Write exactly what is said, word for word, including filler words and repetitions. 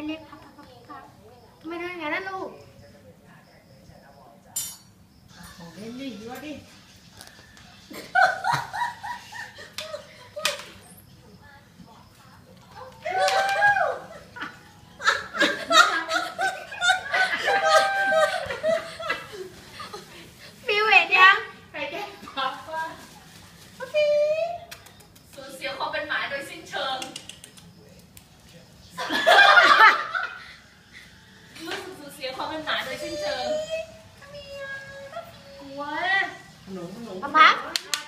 เรียกพับพับพับพับทำไมทำอย่างนั้นนะลูกของเล่นดิดูดิฟิวเห็นยังไปแก้พับว่าสูญเสียความเป็นหมาโดยสิ้นเชิงรู้สึกสูญเสียความเป็นหมาโดยสิ้นเชิงกลัวหนูหนูพับพับ